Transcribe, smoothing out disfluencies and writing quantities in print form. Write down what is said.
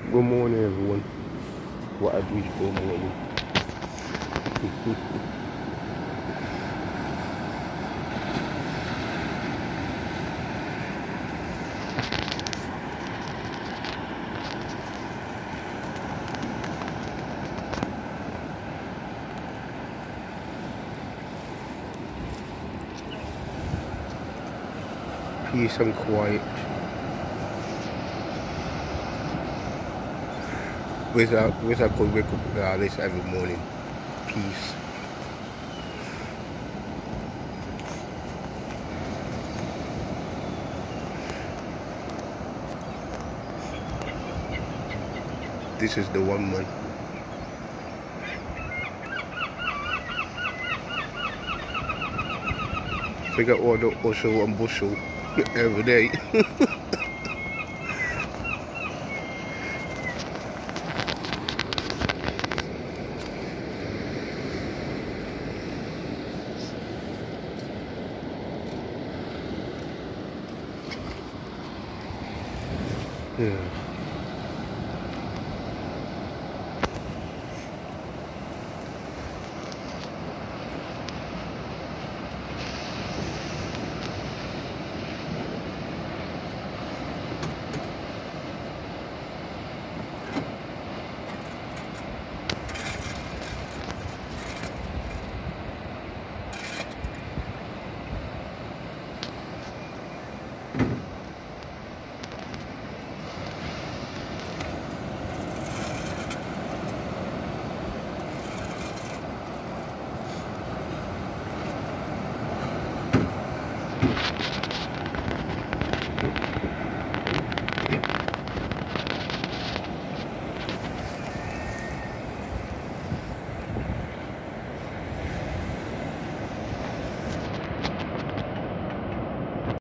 Good morning, everyone. What a beautiful morning. Peace and quiet. Wish I could wake up this every morning. Peace. This is the one, man. Figure all the hustle and bustle every day. Yeah.